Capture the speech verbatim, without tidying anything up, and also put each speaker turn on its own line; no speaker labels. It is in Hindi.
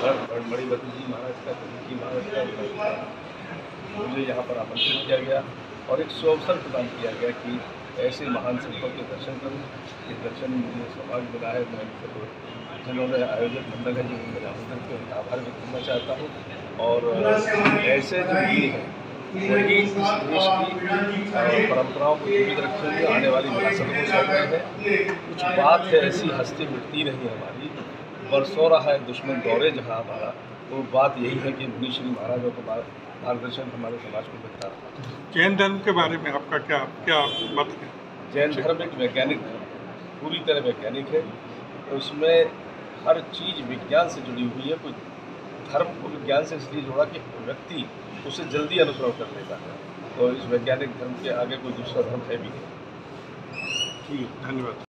बड़ी बद्री जी महाराज का, जी महाराज का मुझे यहाँ पर आमंत्रित किया गया और एक सुअवसर प्रदान किया गया कि ऐसे महान संतों के दर्शन करूँ। ये दर्शन मुझे सौभाग्य मिला है। मैं जिन्होंने आयोजक मंडल है, जिन्होंने मेरे आमंत्रण किया, उनका आभार व्यक्त करना चाहता हूँ। और ऐसे जो वीर हैं वही इस देश की परंपराओं को जीवित रखेंगे, आने वाली विरासत को सौंप रहे हैं। कुछ बात है ऐसी हस्ती मिटती नहीं हमारी, बरसों रहा है दुश्मन दौरे जहाँ हमारा। तो बात यही है कि मुनि श्री महाराजों को मार्गदर्शन हमारे समाज को मिलता रहा।
जैन धर्म के बारे में आपका क्या क्या मत है?
जैन धर्म एक वैज्ञानिक धर्म, पूरी तरह वैज्ञानिक है। तो उसमें हर चीज़ विज्ञान से जुड़ी हुई है। कोई धर्म को विज्ञान से इसलिए जोड़ा कि व्यक्ति उसे जल्दी अनुसरण कर लेता है। तो इस वैज्ञानिक धर्म के आगे कोई दूसरा धर्म है भी नहीं।
ठीक है, धन्यवाद।